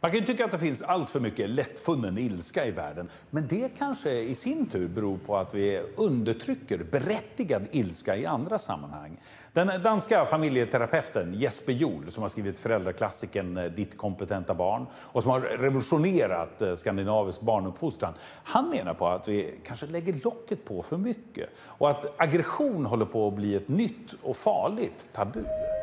Man kan ju tycka att det finns allt för mycket lättfunnen ilska i världen. Men det kanske i sin tur beror på att vi undertrycker berättigad ilska i andra sammanhang. Den danska familjeterapeuten Jesper Juhl, som har skrivit föräldraklassikern Ditt kompetenta barn och som har revolutionerat skandinavisk barnuppfostran, han menar på att vi kanske lägger locket på för mycket och att aggression håller på att bli ett nytt och farligt tabu.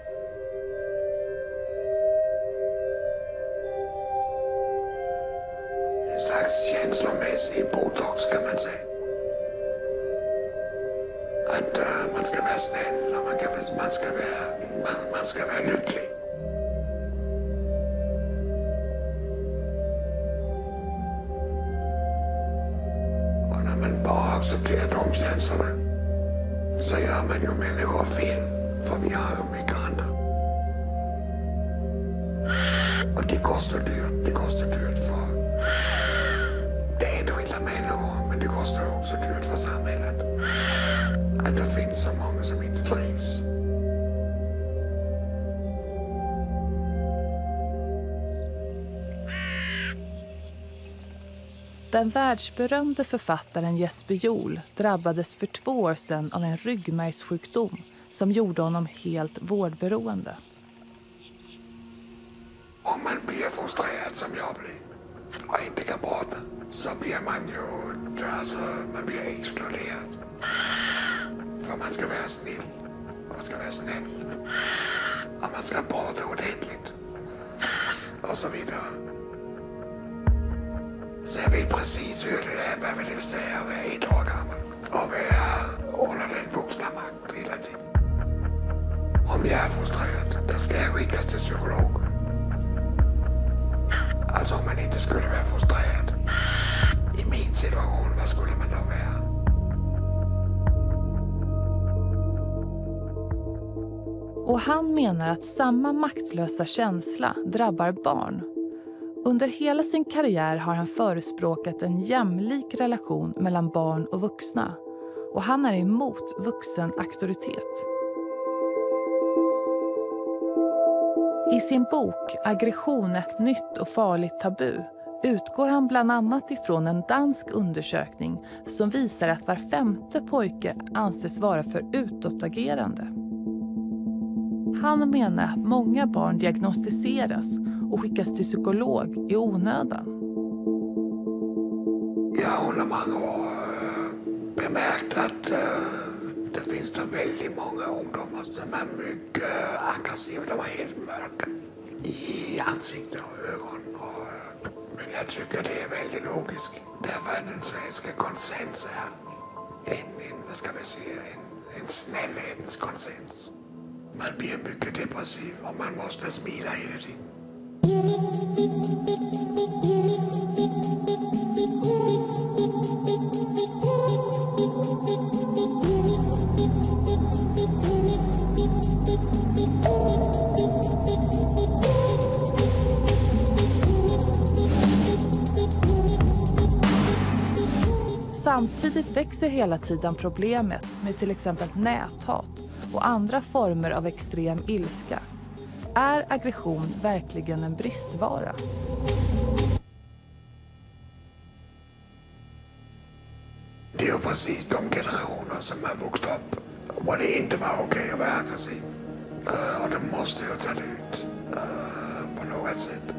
En slags känslomässig botox kan man säga. Att man ska vara snäll och man ska vara lycklig. Och när man bara accepterar de känslorna så gör man ju människor fel, för vi har ju mycket andra. Och det kostar dyrt för det enskilda människor, men det kostar också dyrt för samhället. Att det finns så många som inte trivs. Den världsberömde författaren Jesper Juhl drabbades för 2 år sedan av en ryggmärgssjukdom som gjorde honom helt vårdberoende. Om man blir frustrerad som jag blir och inte kan prata så blir man ju, alltså man blir exkluderad. För man ska vara snill, man ska vara snäll och man ska prata ordentligt och så vidare. Så jag vet precis hur det är, vad det vill säga att vara 1 år gammal och vara under den vuxna makt hela tiden. Om jag är frustrerad, då ska jag skickas till psykolog. Alltså om man inte skulle vara frustrerad i min situation, vad skulle man då vara? Och han menar att samma maktlösa känsla drabbar barn. Under hela sin karriär har han förespråkat en jämlik relation mellan barn och vuxna. Och han är emot vuxen auktoritet. I sin bok Aggression, ett nytt och farligt tabu utgår han bland annat ifrån en dansk undersökning som visar att var 5:e pojke anses vara för utåtagerande. Han menar att många barn diagnostiseras och skickas till psykolog i onödan. Jag har under många år bemärkt att det finns väldigt många ungdomar som är mycket aggressiva. De är helt mörka i ansikten och ögon. Men jag tycker det är väldigt logiskt. Därför är den svenska konsens en snällhetens konsens. Man blir mycket depressiv och man måste smila hela tiden. Samtidigt växer hela tiden problemet med till exempel näthat och andra former av extrem ilska. Är aggression verkligen en bristvara? Det är ju precis de generationer som har vuxit upp och det inte var okej att vara aggressiv. Och de måste ju ta det ut på något sätt.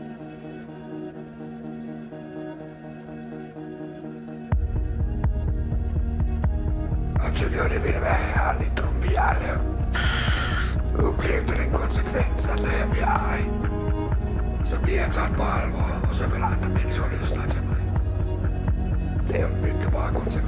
Jag tycker det ville vara härligt om vi alla upplevde den konsekvensen att när jag blir arg så blir jag tatt på allvar och så vill andra människor lyssna till mig. Det är en mycket bra konsekvens.